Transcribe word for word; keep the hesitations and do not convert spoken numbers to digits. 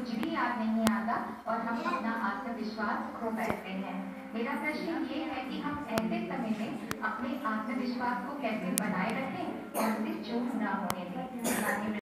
कुछ भी याद नहीं आता और हम अपना आत्मविश्वास खो बैठते हैं। मेरा प्रश्न ये है कि हम ऐसे समय में अपने आत्मविश्वास को कैसे बनाए रखें और उसे चूक ना होने दें।